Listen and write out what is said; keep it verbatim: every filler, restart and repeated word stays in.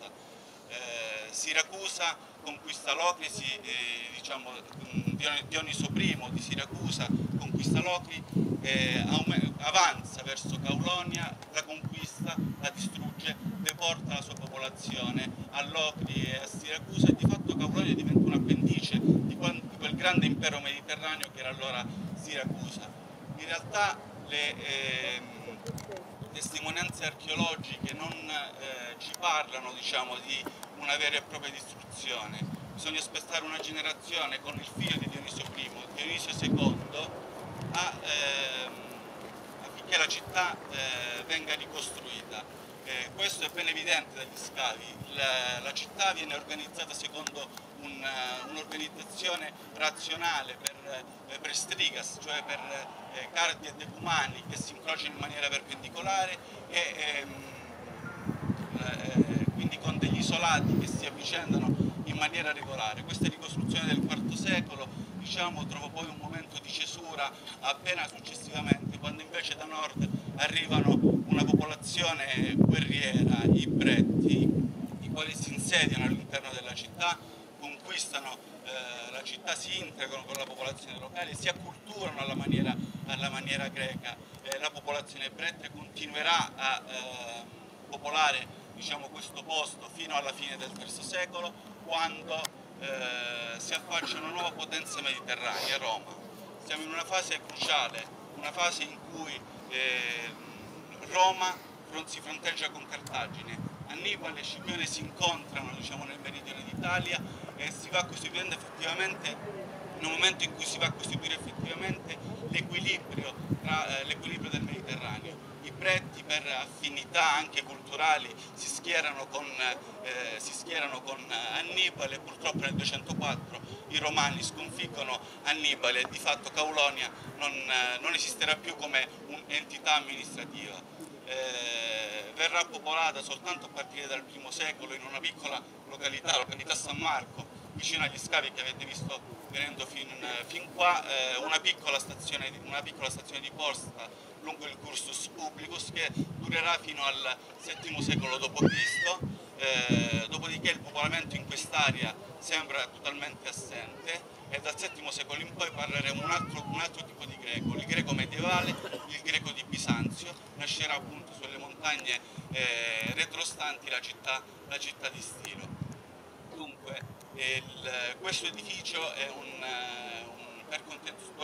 Siracusa. Eh, Siracusa conquista Locri, si, eh, diciamo, Dioniso primo di Siracusa conquista Locri, eh, avanza verso Caulonia, la conquista, la distrugge, deporta la sua popolazione a Locri e a Siracusa e di fatto Caulonia diventa un appendice di, di quel grande impero mediterraneo che era allora Siracusa. In realtà le eh, testimonianze archeologiche non eh, ci parlano, diciamo, di una vera e propria distruzione. Bisogna aspettare una generazione con il figlio di Dioniso primo, Dionisio secondo, a, ehm, affinché la città eh, venga ricostruita. Eh, questo è ben evidente dagli scavi. La, la città viene organizzata secondo un, un'organizzazione razionale per, eh, per strigas, cioè per eh, cardi e decumani che si incrociano in maniera perpendicolare e ehm, eh, quindi con degli isolati che si avvicendano in maniera regolare. Questa ricostruzione del quarto secolo, diciamo, trova poi un momento di cesura appena successivamente, quando invece da nord arrivano una popolazione guerriera, i Bretti, i quali si insediano all'interno della città, conquistano eh, la città, si integrano con la popolazione locale, si acculturano alla maniera, alla maniera greca. Eh, la popolazione bretta continuerà a eh, popolare, diciamo, questo posto fino alla fine del terzo secolo, quando eh, si affaccia una nuova potenza mediterranea, Roma. Siamo in una fase cruciale, una fase in cui eh, Roma si fronteggia con Cartagine. Annibale e Scipione si incontrano, diciamo, nel meridione d'Italia e si va costituendo effettivamente, in un momento in cui si va a costituire effettivamente l'equilibrio tra eh, l'equilibrio del Mediterraneo. I Bretti, per affinità anche culturali, si schierano con, eh, si schierano con Annibale e purtroppo nel duecentoquattro i Romani sconfiggono Annibale e di fatto Caulonia non, eh, non esisterà più come un'entità amministrativa. Eh, verrà popolata soltanto a partire dal primo secolo in una piccola località, località San Marco, vicino agli scavi che avete visto venendo fin, fin qua, eh, una, piccola stazione, una piccola stazione di posta lungo il Cursus Publicus che durerà fino al settimo secolo dopo Cristo, eh, dopodiché il popolamento in quest'area sembra totalmente assente e dal settimo secolo in poi parleremo un altro, un altro tipo di greco, il greco medievale, il greco di Bisanzio. Nascerà appunto sulle montagne eh, retrostanti la città, la città di Stilo. Dunque il, questo edificio è un, un per contestualizzare